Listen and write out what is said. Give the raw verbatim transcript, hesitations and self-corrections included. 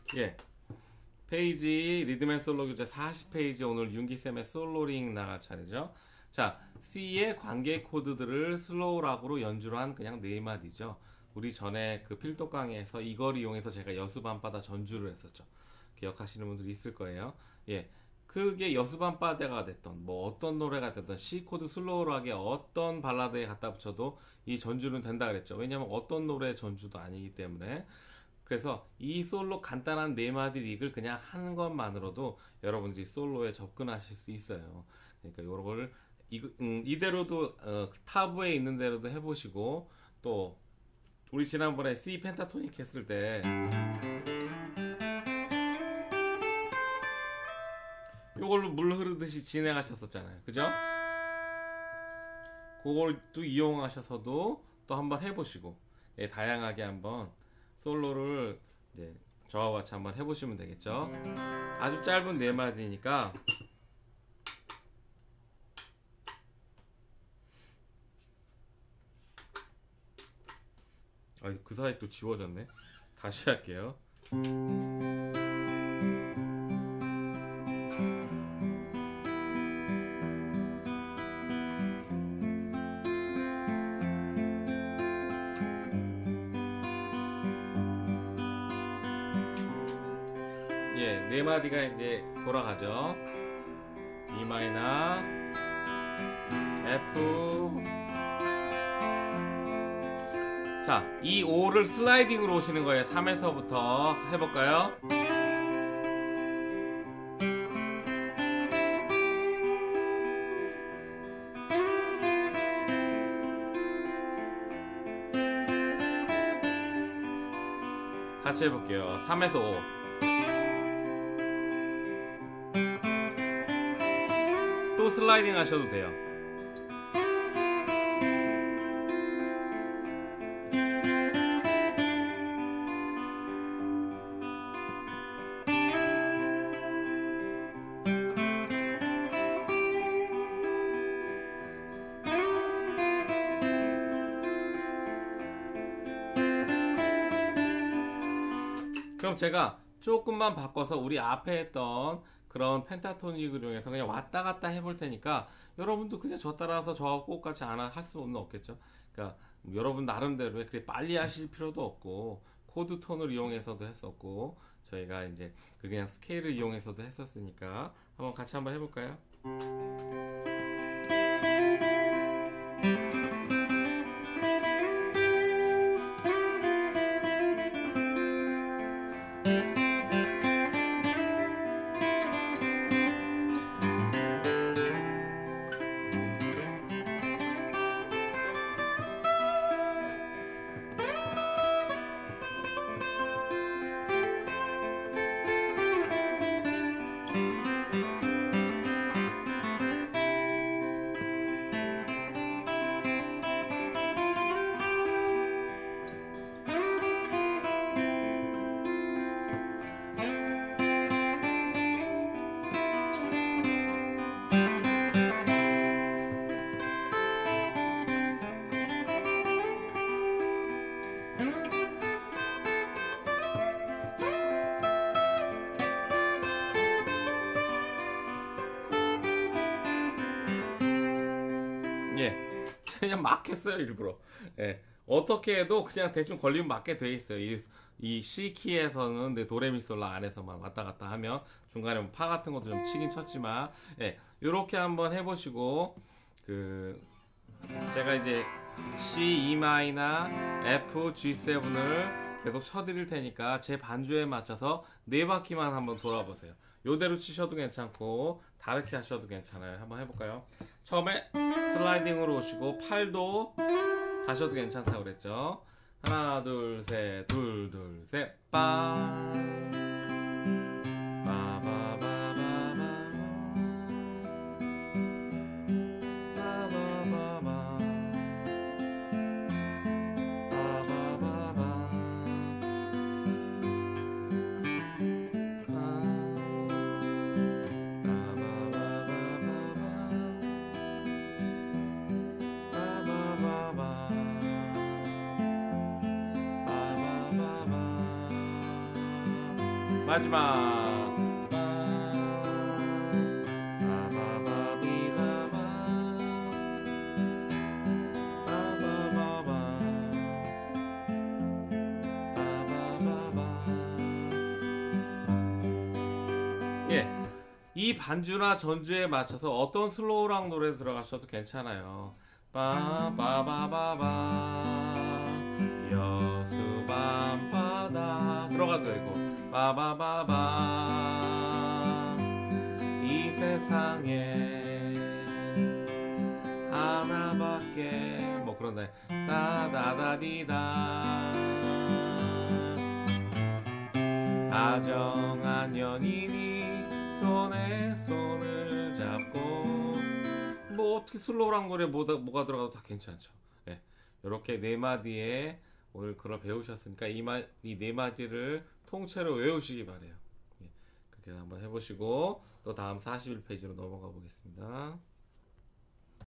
예, 페이지 리드맨 솔로 교재 사십 페이지 오늘 윤기쌤의 솔로링 나갈 차례죠. 자, C의 관계 코드들을 슬로우 락으로 연주로 한 그냥 네 마디죠. 우리 전에 그 필독 강의에서 이걸 이용해서 제가 여수 밤바다 전주를 했었죠. 기억하시는 분들이 있을 거예요. 예. 그게 여수 밤바다가 됐던 뭐 어떤 노래가 됐던 C 코드 슬로우 락에 어떤 발라드에 갖다 붙여도 이 전주는 된다 그랬죠. 왜냐면 어떤 노래 전주도 아니기 때문에. 그래서 이 솔로 간단한 네 마디 릭을 그냥 하는 것만으로도 여러분들이 솔로에 접근하실 수 있어요. 그러니까 요걸 이, 음, 이대로도 어, 타브에 있는 대로도 해보시고 또 우리 지난번에 C 펜타토닉 했을 때 요걸로 물 흐르듯이 진행하셨었잖아요. 그죠? 그걸 또 이용하셔서도 또 한번 해보시고 예, 다양하게 한번 솔로를 이제 저와 같이 한번 해보시면 되겠죠. 아주 짧은 네 마디니까 아, 그 사이 또 지워졌네. 다시 할게요. 예, 네 마디가 이제 돌아가죠. E 마이너, F. 자, 이 오를 슬라이딩으로 오시는 거예요. 삼에서부터 해볼까요? 같이 해볼게요. 삼에서 오. 또 슬라이딩 하셔도 돼요. 그럼 제가 조금만 바꿔서 우리 앞에 했던 그런 펜타토닉을 이용해서 그냥 왔다 갔다 해볼 테니까 여러분도 그냥 저 따라서 저하고 똑같이 안 할 수는 없겠죠. 그러니까 여러분 나름대로의 그렇게 빨리 하실 필요도 없고 코드 톤을 이용해서도 했었고 저희가 이제 그 그냥 스케일을 이용해서도 했었으니까 한번 같이 한번 해볼까요? 예, 그냥 막 했어요 일부러. 예, 어떻게 해도 그냥 대충 걸리면 맞게 돼 있어요. 이, 이 C 키에서는 내 도레미솔라 안에서만 왔다 갔다 하면 중간에 뭐파 같은 것도 좀 치긴 쳤지만, 예, 요렇게 한번 해보시고 그 제가 이제 C, E 마이너, F, 지 세븐을 계속 쳐드릴 테니까 제 반주에 맞춰서 네 바퀴만 한번 돌아보세요. 요대로 치셔도 괜찮고 다르게 하셔도 괜찮아요. 한번 해볼까요? 처음에 슬라이딩으로 오시고 팔도 가셔도 괜찮다고 그랬죠. 하나 둘 셋 둘 둘 셋 빵. 마지막. 바바바비바바. 바바바바. 바바바바. 예. 이 반주나 전주에 맞춰서 어떤 슬로우락 노래 들어가셔도 괜찮아요. 빠바바바바 여수 밤바다 들어가도 되고 빠바바바 이 세상에 하나밖에 뭐 그런데 다다다디다 다정한 연인이 손에 손을 잡고 뭐 어떻게 슬로우랑 노래 뭐가, 뭐가 들어가도 다 괜찮죠. 예, 이렇게 네 마디에 오늘 그걸 배우셨으니까 이 네 마디를 통째로 외우시기 바래요. 예, 그렇게 한번 해보시고 또 다음 사십일 페이지로 넘어가 보겠습니다.